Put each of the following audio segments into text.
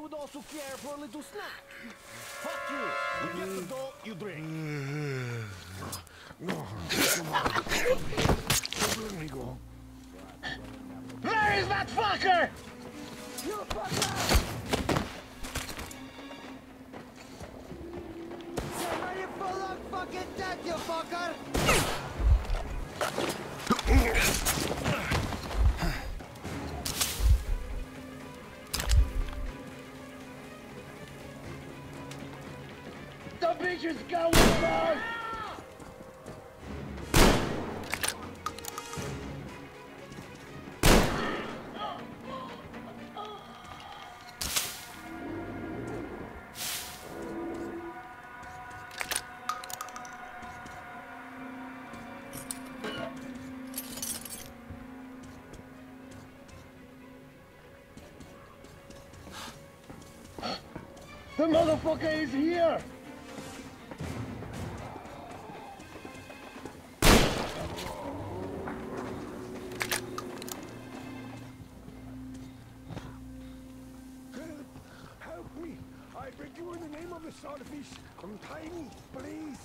would also care for a little snack. Fuck you. You get the dough, you drink. No. Let me go. Where is that fucker? You fucker! Are you full of fucking death, you fucker? The bitch is going down! The motherfucker is here! Help me! I beg you in the name of the starfish. Untie me, please.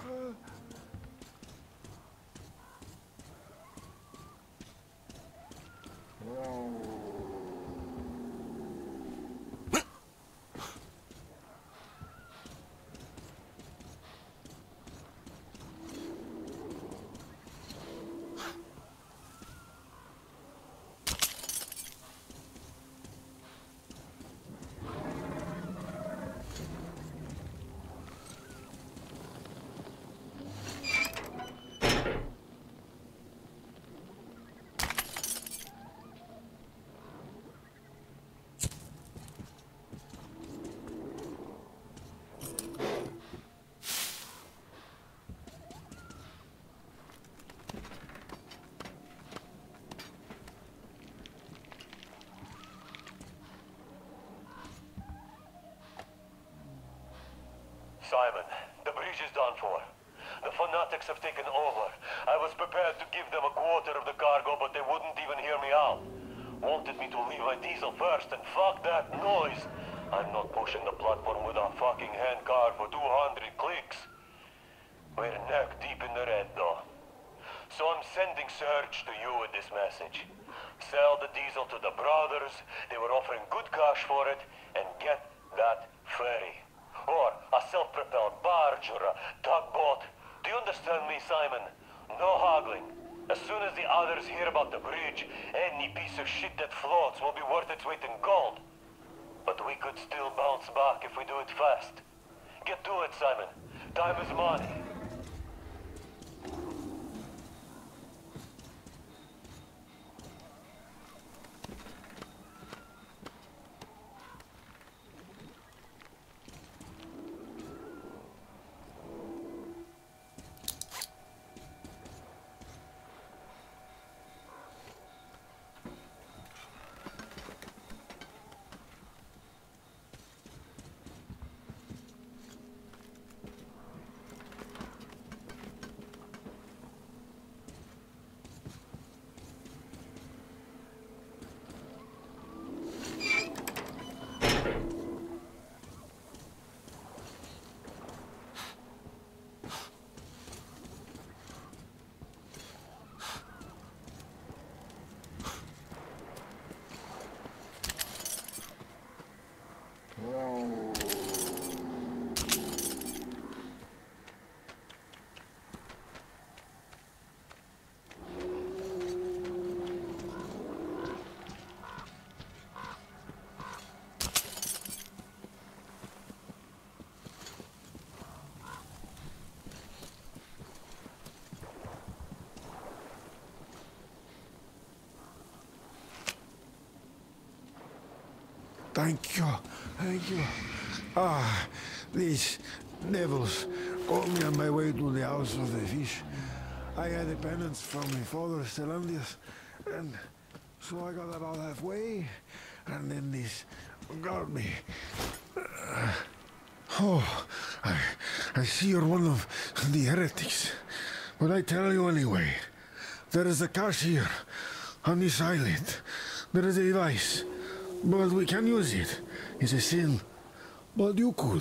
Simon, the bridge is done for. The fanatics have taken over. I was prepared to give them a quarter of the cargo, but they wouldn't even hear me out. Wanted me to leave my diesel first, and fuck that noise. I'm not pushing the platform with a fucking handcar for 200 clicks. We're neck deep in the red, though. So I'm sending Serge to you with this message. Sell the diesel to the brothers, they were offering good cash for it, and get that ferry. Or a self-propelled barge or a tugboat. Do you understand me, Simon? No haggling. As soon as the others hear about the bridge, any piece of shit that floats will be worth its weight in gold. But we could still bounce back if we do it fast. Get to it, Simon. Time is money. Thank you. Thank you. Ah, these devils got me on my way to the house of the fish. I had a penance from my father, Stellandius, and so I got about halfway, and then this got me. I see you're one of the heretics, but I tell you anyway, there is a cache here, on this island. There is a device, but we can use it. is a sin, but you could.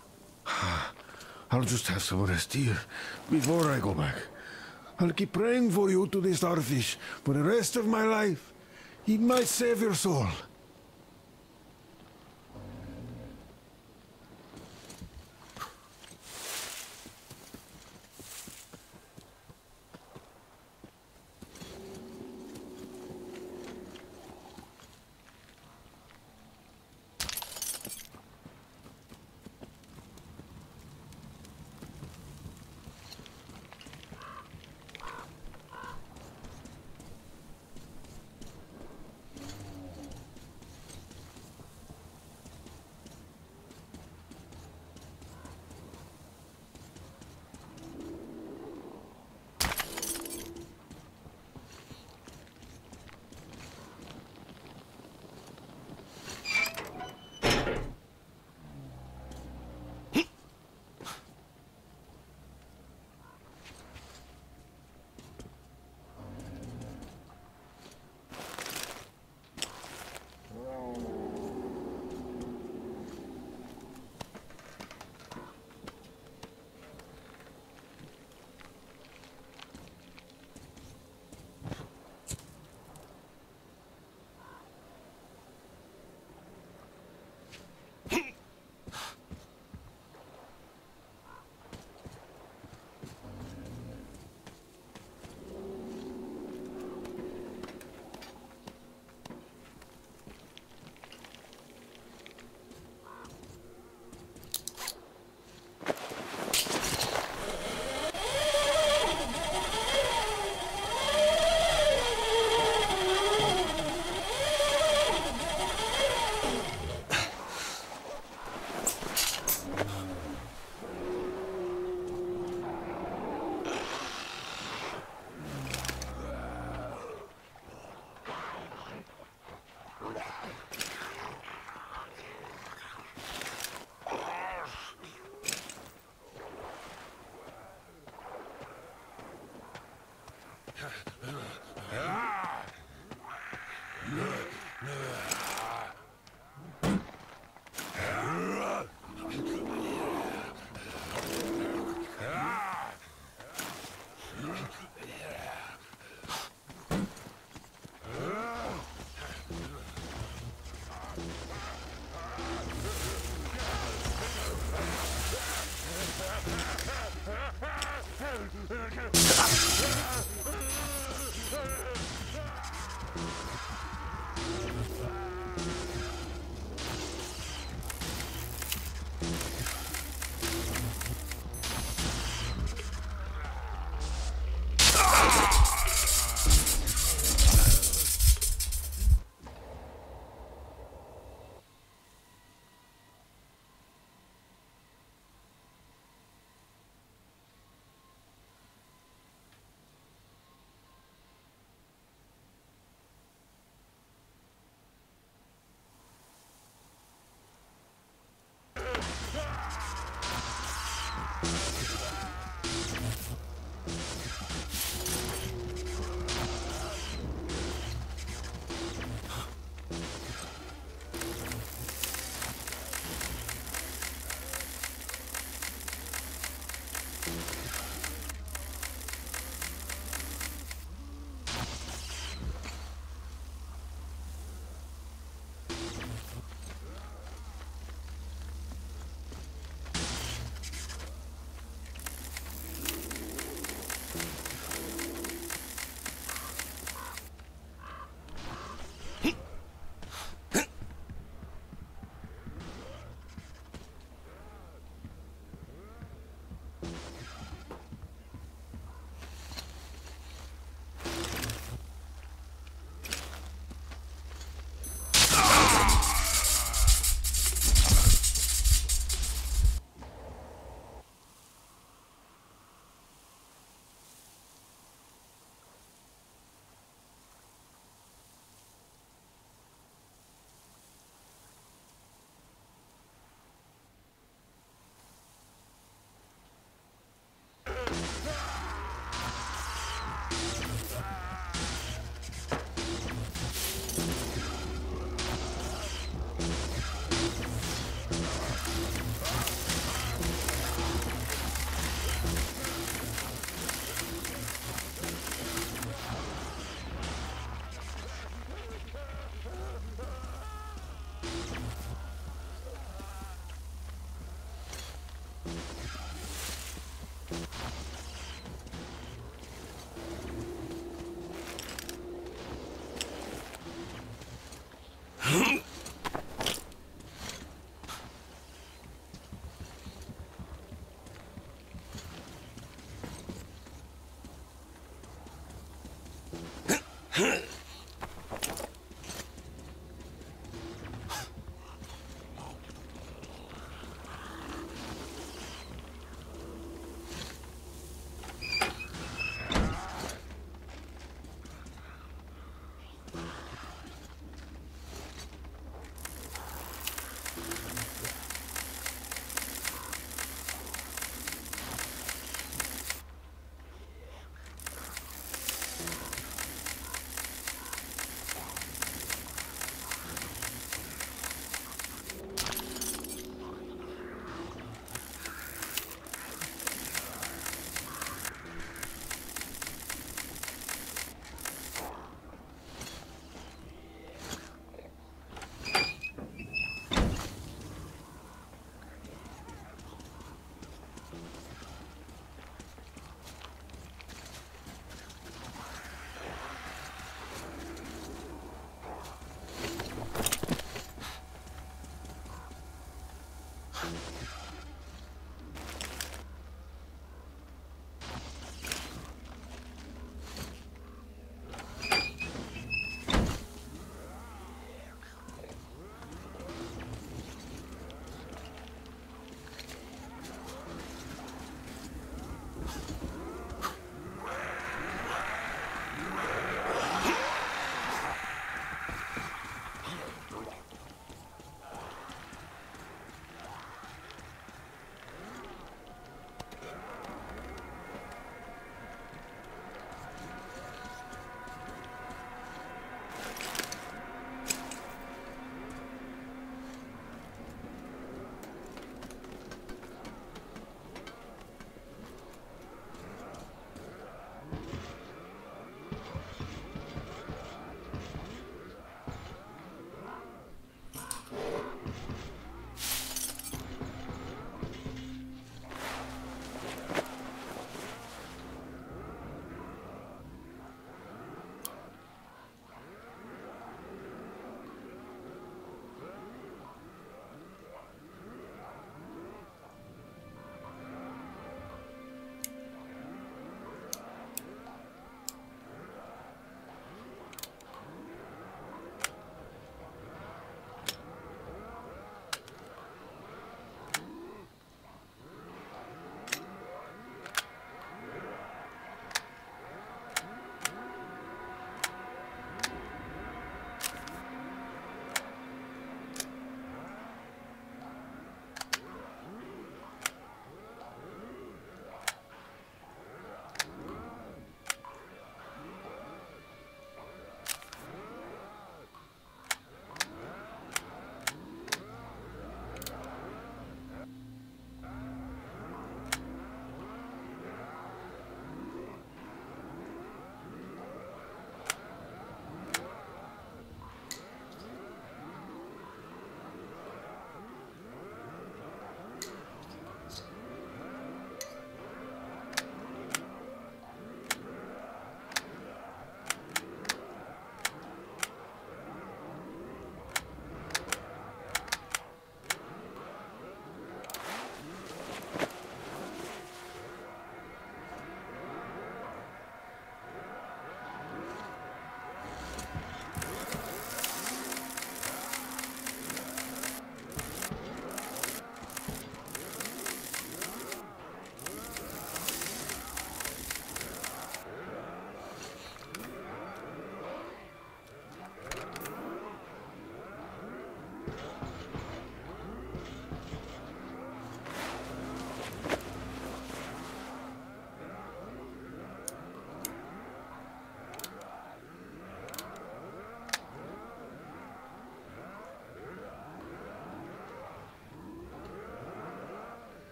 I'll just have some rest here before I go back. I'll keep praying for you to the starfish for the rest of my life. He might save your soul.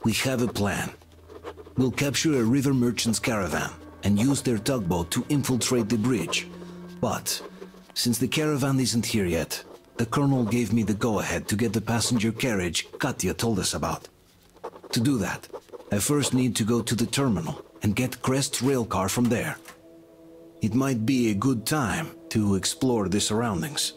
We have a plan. We'll capture a river merchant's caravan and use their tugboat to infiltrate the bridge. But, since the caravan isn't here yet, the Colonel gave me the go-ahead to get the passenger carriage Katya told us about. To do that, I first need to go to the terminal and get Crest's railcar from there. It might be a good time to explore the surroundings.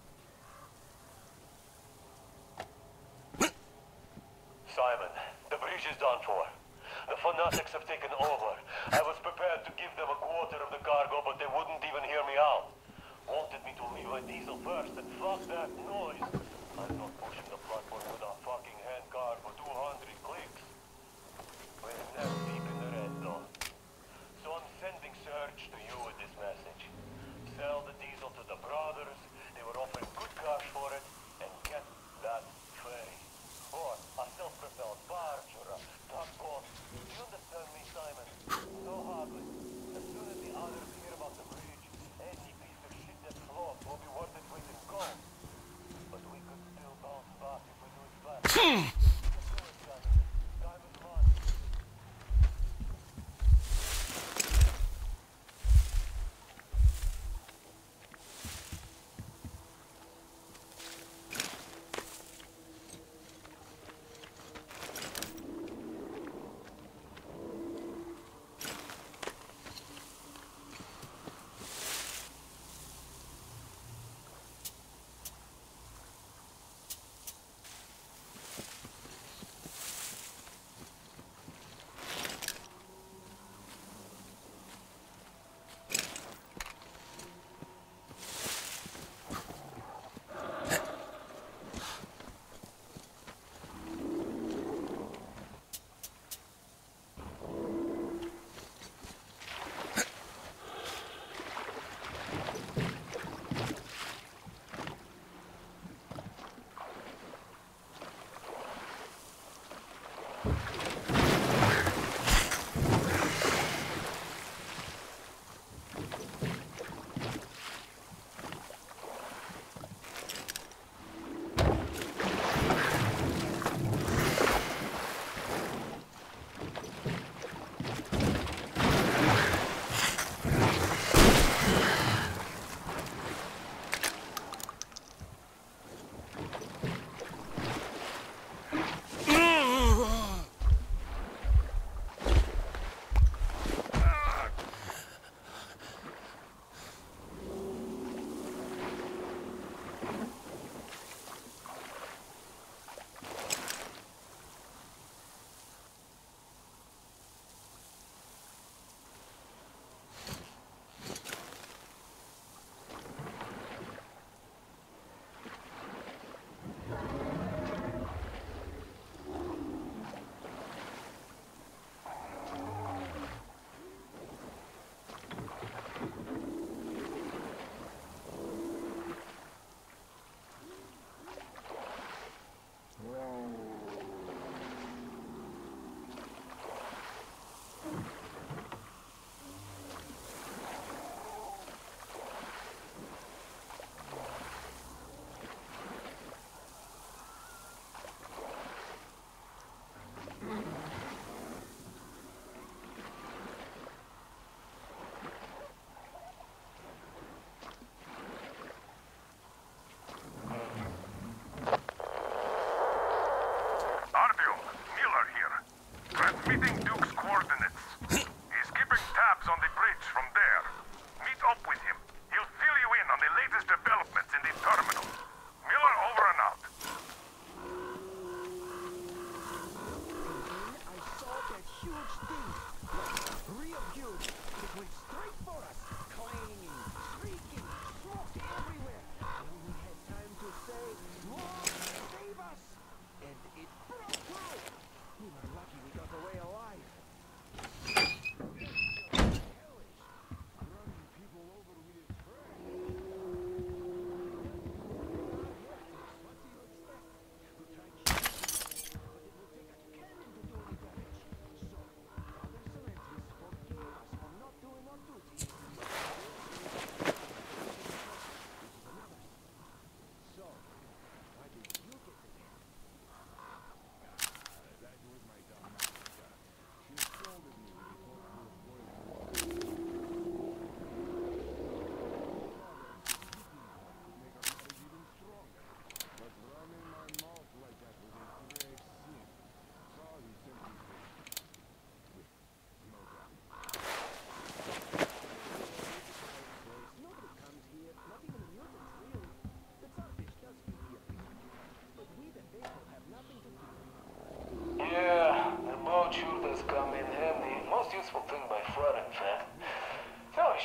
Simon, the bridge bridge is done for. The fanatics have taken over. I was prepared to give them a quarter of the cargo, but they wouldn't even hear me out. Wanted me to leave my diesel first, and fuck that noise. I'm not pushing the platform with a fucking handcar for 200 clicks. We're neck deep in the red, though. So I'm sending Surge to you with this message. Sell the diesel to the brothers. They were offering good cash for it, and get that ferry. Or a self-propelled barge or a tugboat. You understand me, Simon? So hardly. As soon as the others hear about the bridge, any piece of shit that floats will be worth its weight in gold. But we could still bounce back if we do it fast. Time is money.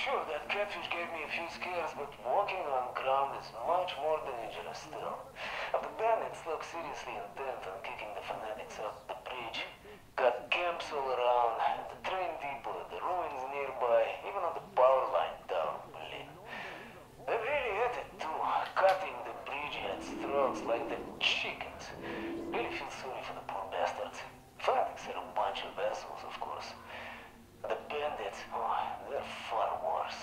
Sure, that catfish gave me a few scares, but walking on ground is much more dangerous still. If the bandits look seriously intent on kicking the fanatics off the bridge, got camps all around, the train depot, the ruins nearby, even on the power line down Berlin. They're really at it too, cutting the bridgeheads' throats like the chickens. Really feel sorry for the poor bastards. Fanatics are a bunch of assholes, of course. The bandits, oh, they're far worse.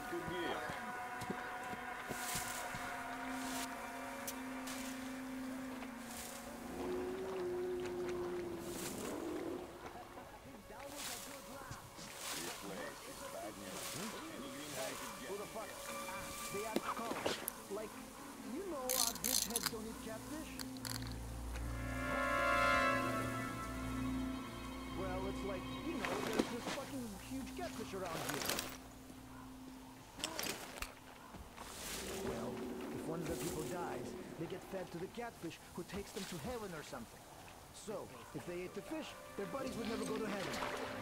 Good gear. Who the fuck? They act calm. Like, you know our bridgeheads don't eat catfish? Well, it's like, you know, there's this fucking huge catfish around here. Well, if one of the people dies, they get fed to the catfish who takes them to heaven or something. So, if they ate the fish, their buddies would never go to heaven.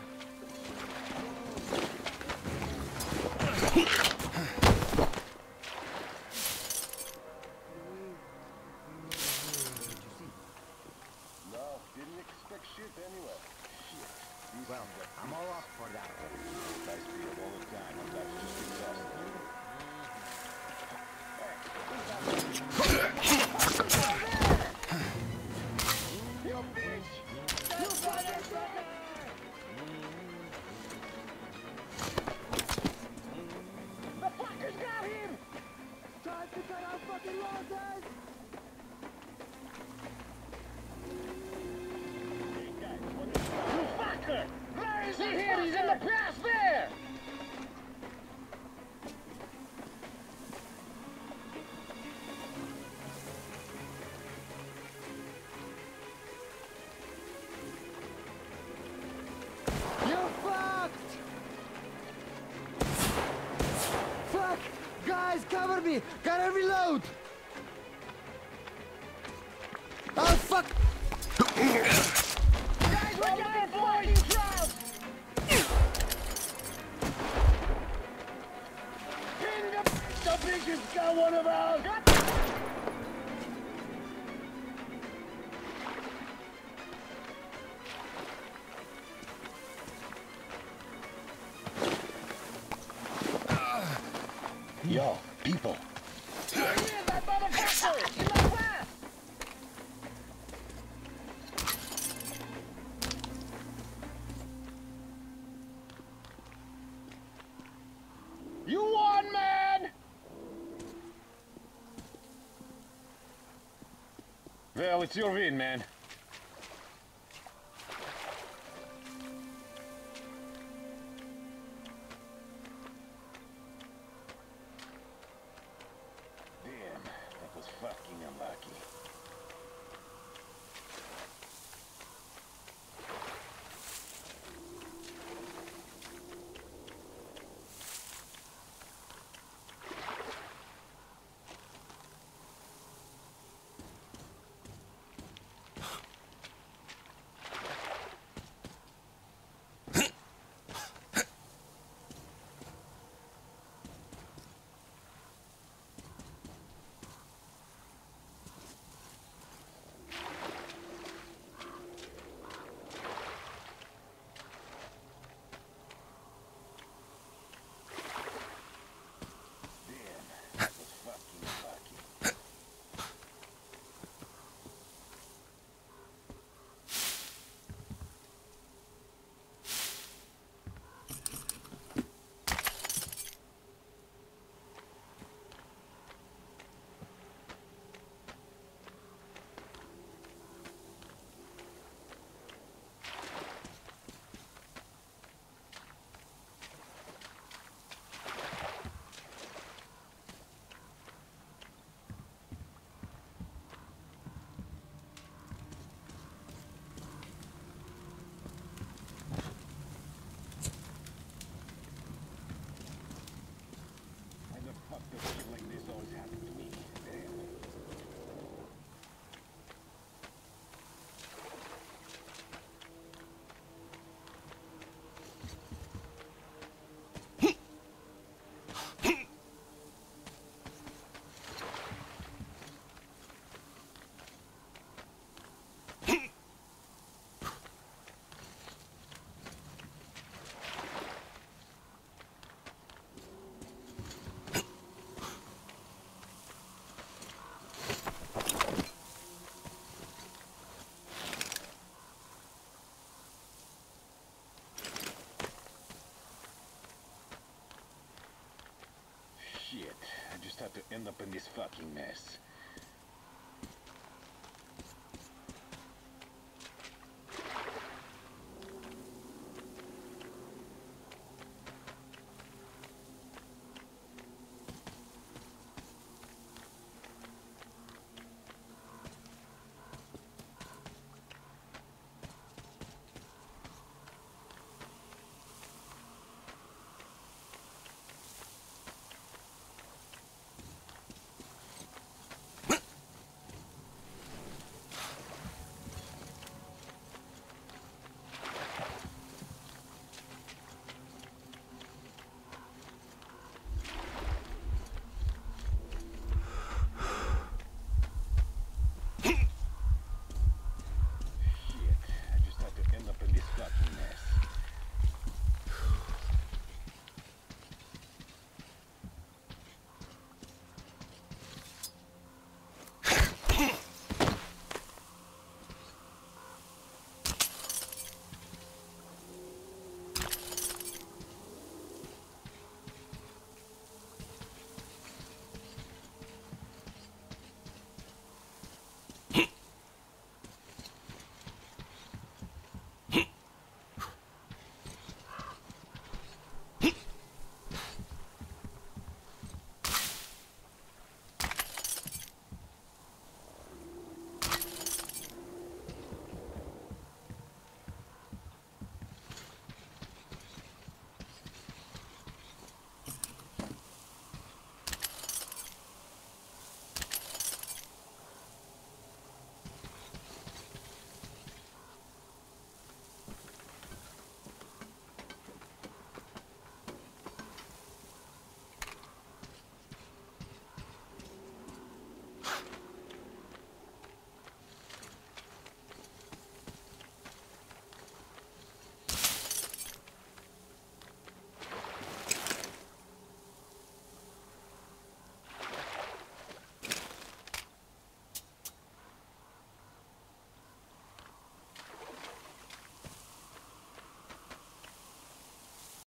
No, didn't expect shit anyway. Shit. These Well, I'm all up for that. nice field all the time. I'm not just exhausted. You bitch! You fucking sucker! The fuckers got him! Time to cut our fucking losses! You fucker! Where is he here? He's in the past there! You're fucked! Fuck! Guys, cover me! Gotta reload! Oh, fuck! Guys, look at the fucking crowd! Pin the biggest got one of ours! Yo, people. Here he is, that motherfucker! In the past! You won, man! Well, it's your win, man. Damn, that was fucking unlucky. had to end up in this fucking mess.